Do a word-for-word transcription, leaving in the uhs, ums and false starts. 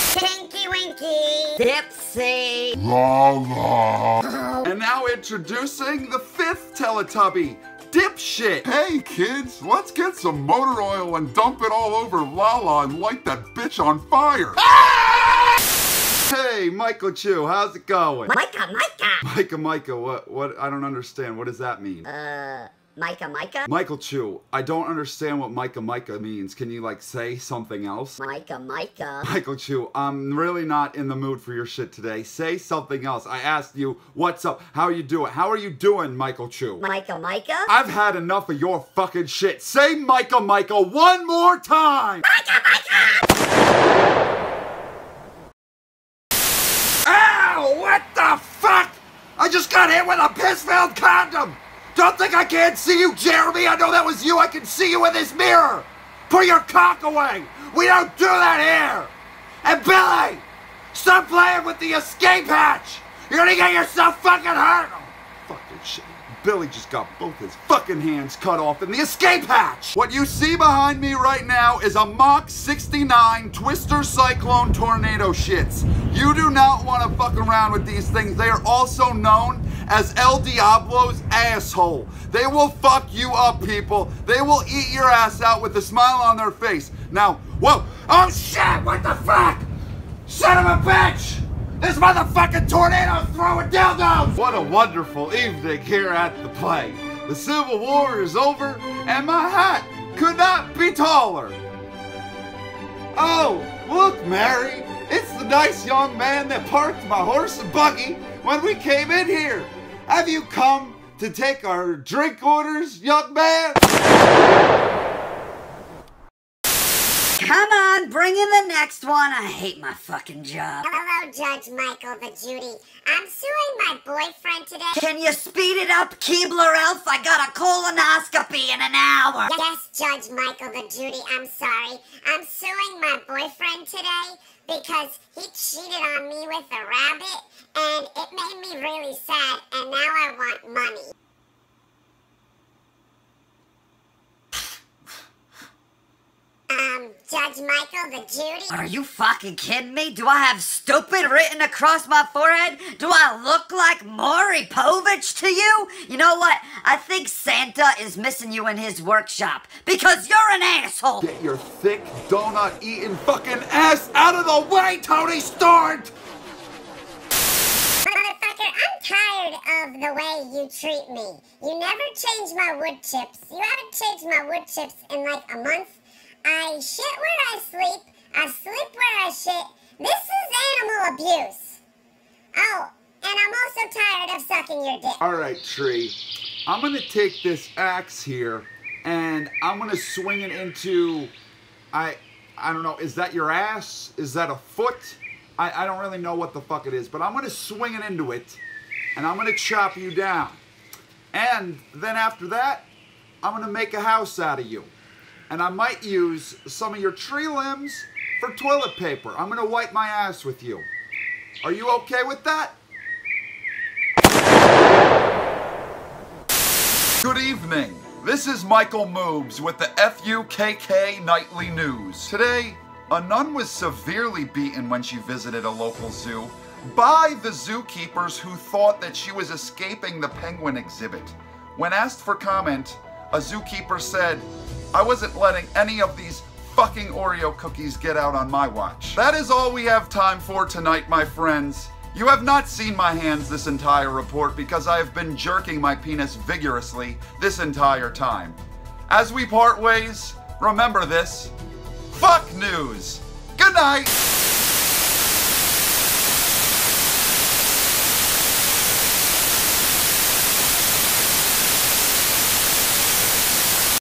Tinky Winky. Dipsy. Lala. And now introducing the fifth Teletubby, Dipshit. Hey kids, let's get some motor oil and dump it all over Lala and light that bitch on fire. Hey, Michael Chew, how's it going? Micah, Micah. Micah, Micah, what, what, I don't understand. What does that mean? Uh, Micah, Micah? Michael Chew, I don't understand what Micah, Micah means. Can you, like, say something else? Micah, Micah. Michael Chew, I'm really not in the mood for your shit today. Say something else. I asked you, what's up? How are you doing? How are you doing, Michael Chew? Micah, Micah? I've had enough of your fucking shit. Say Micah, Micah one more time! Micah, Micah! Ow! What the fuck? I just got hit with a piss-filled condom! Don't think I can't see you, Jeremy! I know that was you! I can see you in this mirror! Put your cock away! We don't do that here! And Billy! Stop playing with the escape hatch! You're gonna get yourself fucking hurt! Oh, fucking shit. Billy just got both his fucking hands cut off in the escape hatch! What you see behind me right now is a Mach sixty-nine Twister Cyclone Tornado shits. You do not want to fuck around with these things. They are also known as El Diablo's asshole. They will fuck you up, people. They will eat your ass out with a smile on their face. Now, whoa, oh shit, what the fuck? Son of a bitch! This motherfucking tornado's throwing dildos! What a wonderful evening here at the play. The Civil War is over, and my hat could not be taller. Oh, look, Mary. It's the nice young man that parked my horse and buggy when we came in here. Have you come to take our drink orders, young man? Come on, bring in the next one. I hate my fucking job. Hello, Judge Michael the Judy. I'm suing my boyfriend today. Can you speed it up, Keebler Elf? I got a colonoscopy in an hour. Yes, Judge Michael the Judy, I'm sorry. I'm suing my boyfriend today because he cheated on me with a rabbit, and it made me really sad, and now I want money. Um, Judge Michael the Judy? Are you fucking kidding me? Do I have stupid written across my forehead? Do I look like Maury Povich to you? You know what? I think Santa is missing you in his workshop because you're an asshole. Get your thick donut-eating fucking ass out of the way, Tony Stark! Motherfucker, I'm tired of the way you treat me. You never change my wood chips. You haven't changed my wood chips in like a month. I shit where I sleep, I sleep where I shit. This is animal abuse. Oh, and I'm also tired of sucking your dick. Alright, Tree. I'm gonna take this axe here, and I'm gonna swing it into... I I don't know, is that your ass? Is that a foot? I, I don't really know what the fuck it is, but I'm gonna swing it into it, and I'm gonna chop you down. And then after that, I'm gonna make a house out of you. And I might use some of your tree limbs for toilet paper. I'm gonna wipe my ass with you. Are you okay with that? Good evening. This is Michael Moobs with the F U K K Nightly News. Today, a nun was severely beaten when she visited a local zoo by the zookeepers who thought that she was escaping the penguin exhibit. When asked for comment, a zookeeper said, "I wasn't letting any of these fucking Oreo cookies get out on my watch." That is all we have time for tonight, my friends. You have not seen my hands this entire report because I have been jerking my penis vigorously this entire time. As we part ways, remember this. Fuck news. Good night.